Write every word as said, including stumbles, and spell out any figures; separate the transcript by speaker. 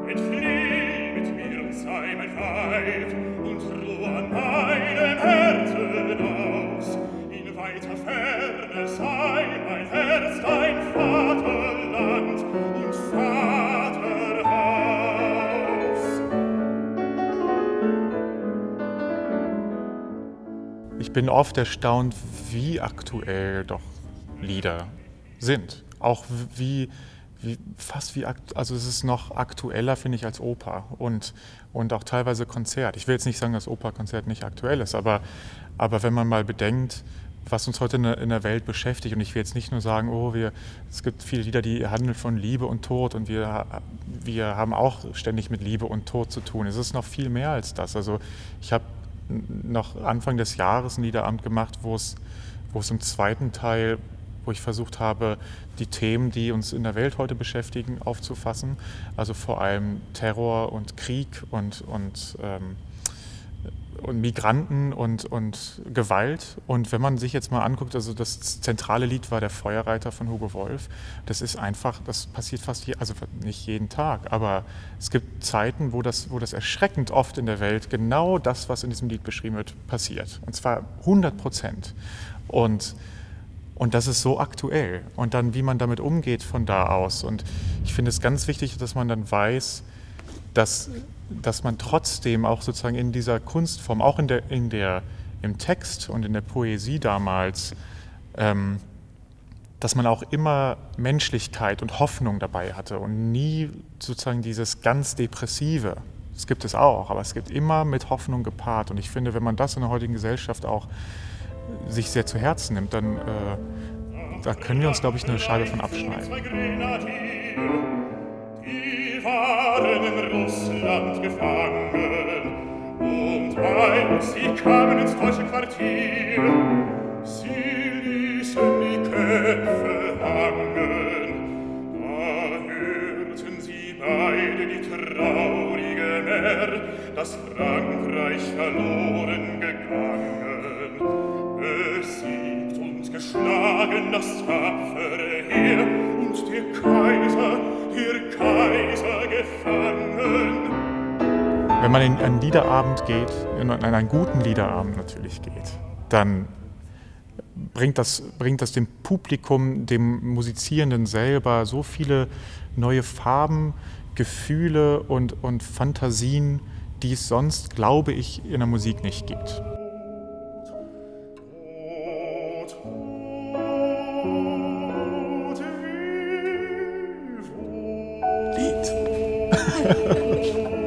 Speaker 1: Entflieh mit mir und sei mein Weib und ruh an meinem Herzen aus. In weiter Ferne sei mein Herz dein Vaterland und Vaterhaus.
Speaker 2: Ich bin oft erstaunt, wie aktuell doch Lieder sind. Auch wie, wie fast wie, also es ist noch aktueller, finde ich, als Oper und, und auch teilweise Konzert. Ich will jetzt nicht sagen, dass Operkonzert nicht aktuell ist, aber, aber wenn man mal bedenkt, was uns heute in der, in der Welt beschäftigt, und ich will jetzt nicht nur sagen, oh, wir, es gibt viele Lieder, die handeln von Liebe und Tod und wir, wir haben auch ständig mit Liebe und Tod zu tun. Es ist noch viel mehr als das. Also ich habe noch Anfang des Jahres ein Liederamt gemacht, wo es, wo es im zweiten Teil, wo ich versucht habe, die Themen, die uns in der Welt heute beschäftigen, aufzufassen. Also vor allem Terror und Krieg und, und, ähm, und Migranten und, und Gewalt. Und wenn man sich jetzt mal anguckt, also das zentrale Lied war der Feuerreiter von Hugo Wolf. Das ist einfach, das passiert fast, je, also nicht jeden Tag, aber es gibt Zeiten, wo das, wo das erschreckend oft in der Welt genau das, was in diesem Lied beschrieben wird, passiert. Und zwar hundert Prozent. Und Und das ist so aktuell. Und dann, wie man damit umgeht von da aus. Und ich finde es ganz wichtig, dass man dann weiß, dass, dass man trotzdem auch sozusagen in dieser Kunstform, auch in der, in der, im Text und in der Poesie damals, ähm, dass man auch immer Menschlichkeit und Hoffnung dabei hatte und nie sozusagen dieses ganz Depressive. Das gibt es auch, aber es gibt immer mit Hoffnung gepaart. Und ich finde, wenn man das in der heutigen Gesellschaft auch sich sehr zu Herzen nimmt, dann äh, da können wir uns, glaube ich, eine Scheibe von abschneiden.
Speaker 1: Die waren in Russland gefangen und als sie kamen ins deutsche Quartier, sie ließen die Köpfe hangen. Da hörten sie beide die traurige Mär, dass Frankreich verloren gegangen. Besiegt und geschlagen das tapfere Heer und der Kaiser, der Kaiser gefangen.
Speaker 2: Wenn man in einen Liederabend geht, in einen guten Liederabend natürlich geht, dann bringt das, bringt das dem Publikum, dem Musizierenden selber so viele neue Farben, Gefühle und, und Fantasien, die es sonst, glaube ich, in der Musik nicht gibt. Lied.